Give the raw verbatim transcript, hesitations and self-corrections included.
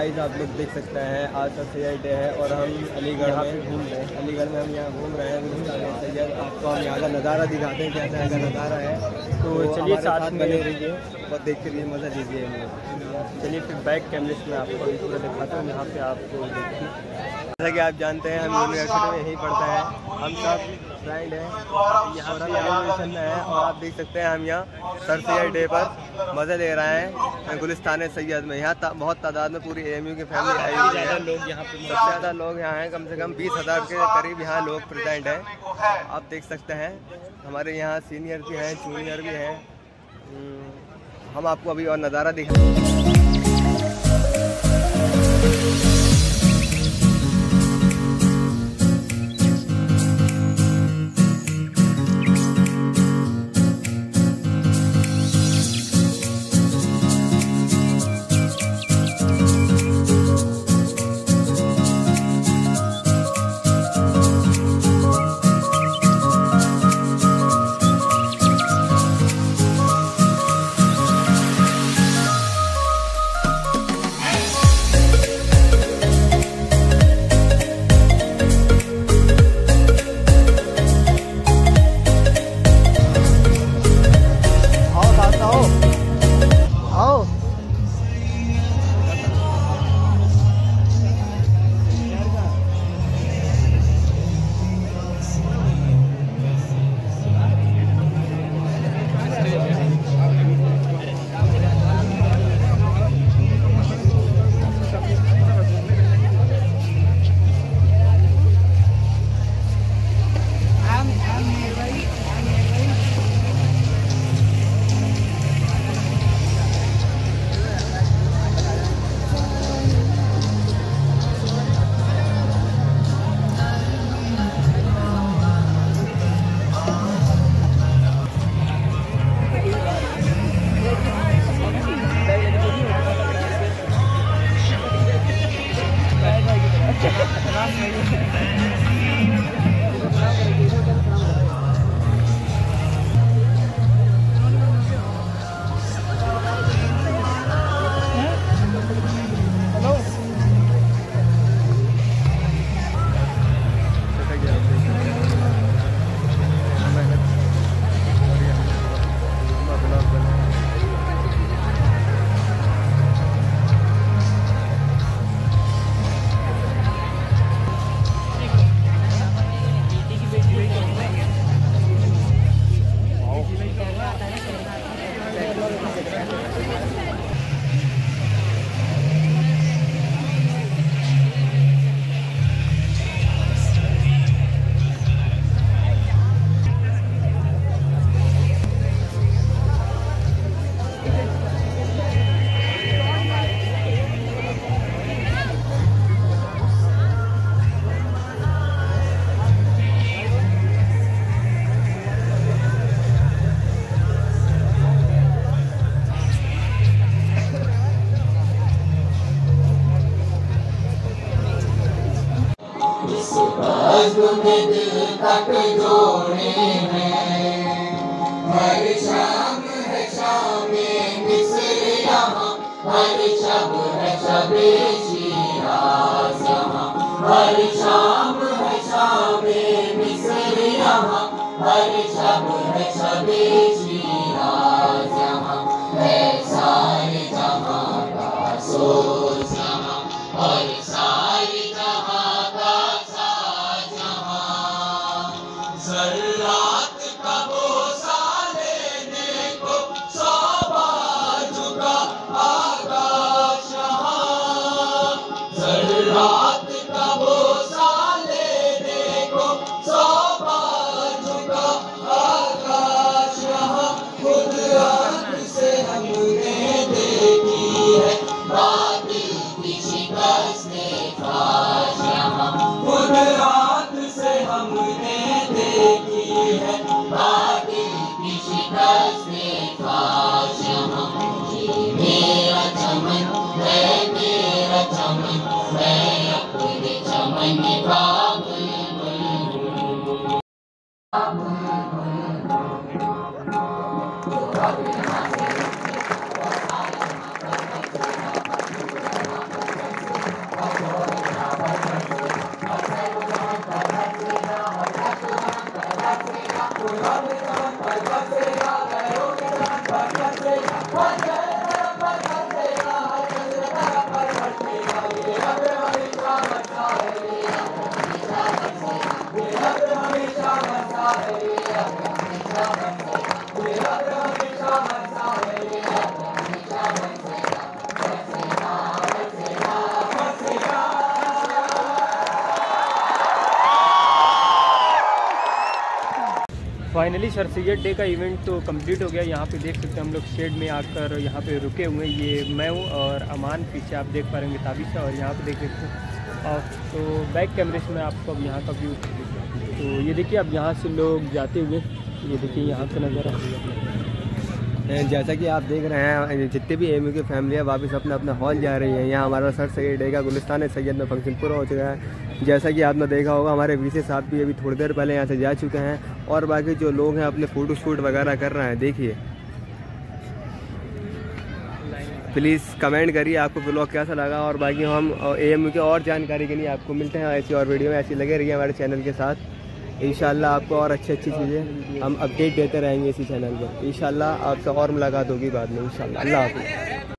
Guys आप लोग देख सकते हैं आज का सैयद डे है और हम अलीगढ़ में घूम रहे हैं। अलीगढ़ में हम यहाँ घूम रहे हैं सैयद। आपको हम यहाँ का नज़ारा दिखाते हैं कैसा यहाँ का नज़ारा है, तो चलिए साथ में बने रहिए और देख कर ये मज़ा लीजिए। चलिए फिर बैक कैमरे में आपको अभी पूरा दिखाता हूँ यहाँ पे आपको देखिए। जैसा कि आप जानते हैं हम यूनिवर्सिटी में यहीं पढ़ते हैं, हम सब फ्रेंड हैं, यहाँ पर एडमिशन है और आप देख सकते हैं हम यहाँ सर सैयद डे पर मज़े ले रहे हैं गुलिस्तान सैयद में। यहाँ ता, बहुत तादाद में पूरी एएमयू की फैमिली आई हुई है। लोग यहाँ पे सबसे ज़्यादा लोग यहाँ हैं, कम से कम बीस हज़ार के करीब यहाँ लोग प्रेजेंट हैं। आप देख सकते हैं हमारे यहाँ सीनियर भी हैं, जूनियर भी हैं। हम आपको अभी और नज़ारा दिखाएंगे। में दिल तक जोड़े हैं, हर शाम है शाम मिस्र यहाँ, हर शब है शब शिराज़ यहाँ, हर शाम है शाम मिस्र यहाँ, हर शब है शब शिराज़ यहाँ, है सारे जहाँ का सोच यहाँ, और सारे जहाँ का साज यहाँ, ज़र्रात का बोसा लेने को सौ बाजू का आकाश यहाँ, ज़र्रात का बोसा लेने को सौ बाजू का आकाश यहाँ, खुद आँख से हमने देखी है बातिल की शिकस्तें फाश यहाँ, खुद आँख से हमने देखी है बातिल की शिकस्तें फाश यहाँ, ये मेरा चमन है मेरा चमन, मैं अपने चमन का बुलबुल हूँ। फाइनली सर सैयद डे का इवेंट तो कंप्लीट हो गया। यहाँ पे देख सकते हैं हम लोग शेड में आकर यहाँ पे रुके हुए हैं। ये मैं हूँ और अमान, पीछे आप देख पा रहे होंगे ताबिशा, और यहाँ पे देख सकते हैं और तो बैक कैमरे से मैं आपको अब यहाँ का व्यू, तो ये देखिए अब यहाँ से लोग जाते हुए, ये देखिए यहाँ का नज़ारा। जैसा कि आप देख रहे हैं जितने भी एम यू की फैमिली है वापस अपना अपना हॉल जा रही है। यहाँ हमारा सर सैयद डे का गुलिस्तान सैयद में फंक्शन पूरा हो चुका है। जैसा कि आपने देखा होगा हमारे वीसी साहब भी अभी थोड़ी देर पहले यहाँ से जा चुके हैं और बाकी जो लोग हैं अपने फ़ोटो शूट वगैरह कर रहे हैं। देखिए प्लीज़ कमेंट करिए आपको ब्लॉग कैसा लगा, और बाकी हम ए एम यू की और जानकारी के लिए आपको मिलते हैं ऐसी और वीडियो में। ऐसी लगे रहिए हमारे चैनल के साथ। इंशाल्लाह आपको और अच्छी अच्छी चीज़ें हम अपडेट देते रहेंगे इसी चैनल पर। इंशाल्लाह आपसे और मुलाकात होगी बाद में इंशाल्लाह। अल्लाह हाफ़िज़।